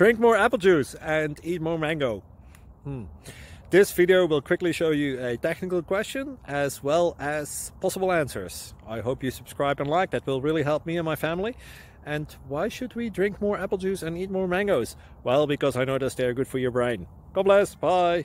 Drink more apple juice and eat more mango. This video will quickly show you a technical question as well as possible answers. I hope you subscribe and like, that will really help me and my family. And why should we drink more apple juice and eat more mangoes? Well, because I noticed they're good for your brain. God bless, bye!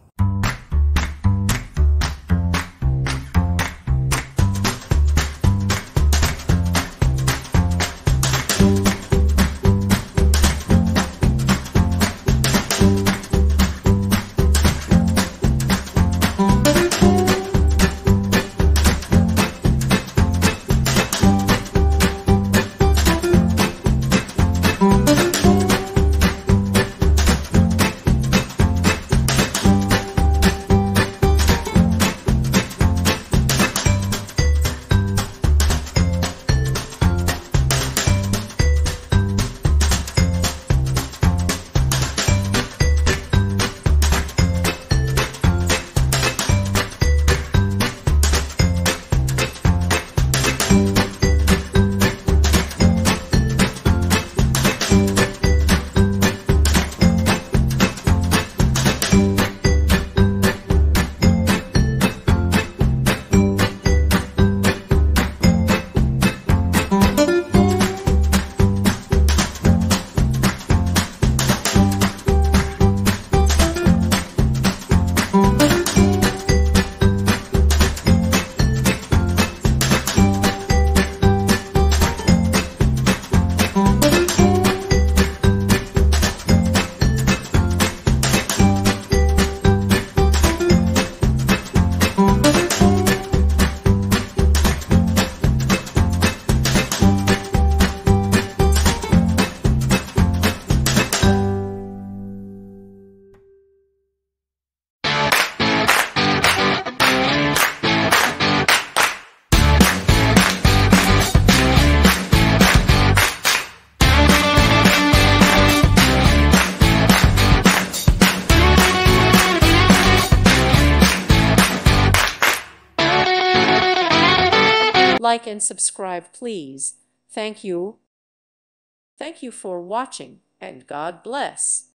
Like and subscribe, please. Thank you. Thank you for watching, and God bless.